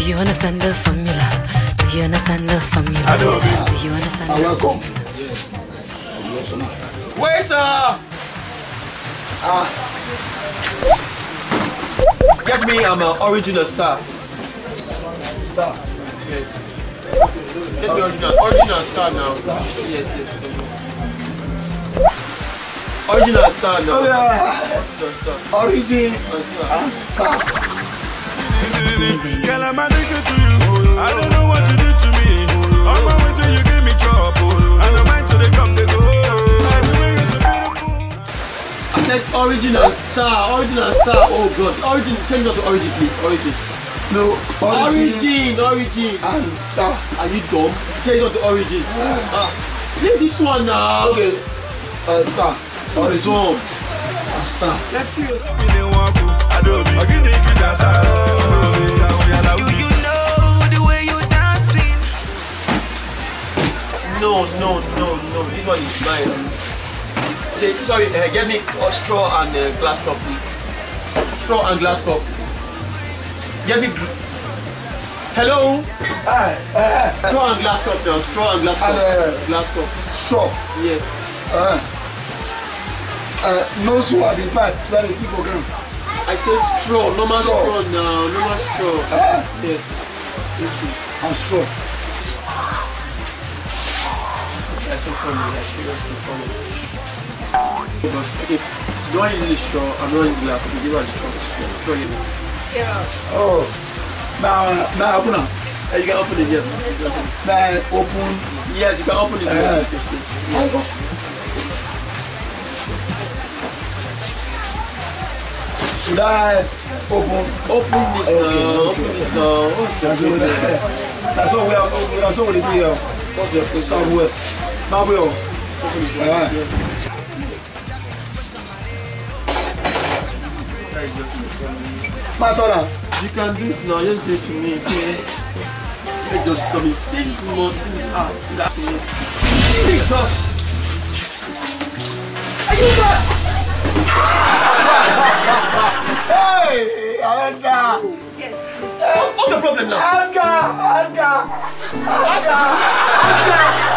you understand the formula? Do you understand the formula? Do you understand the welcome. Waiter! Get me an original star. Star? Yes. Get the original star now. Star? Yes. Original star now. Oh yeah. Original Origin star. and star. Girl, I'm addicted to you. I don't know what you did to me. On my way till you give me trouble. And I'm mind till they come, they go. I said original star. Oh God. Origin. Change that to origin, please. Origin. No. Origin. And star. Are you dumb? Change that to origin. Leave this one now. Okay. Star. Origin. Dumb. And star. Let's see. Do you know the way you dancing? No. This one is mine. Okay, sorry, get me a straw and a glass cup, please. Straw and glass cup. Get me. Hello? Straw and glass cup now. Straw and glass cup. Glass cup. Straw. Yes. No straw, in fact, very deep program. I said straw. Normal straw now. Normal straw. Yes. Thank you. And straw. That's so funny. That's seriously funny. Okay, do I use the straw? I'm not using glass. Okay, give her a straw. Straw it. Oh. Now open up. You can open it, yes. Now open. Yes, you can open it. Yes. Should I open? Open it now. Open it now. That's what we do here. Somewhere. Now we are. My daughter. You can do it now. Just do it to me, okay? Let just stop it. 6 months out. Jesus! Are you back? Hey, Alaska! What's the problem now? Alaska!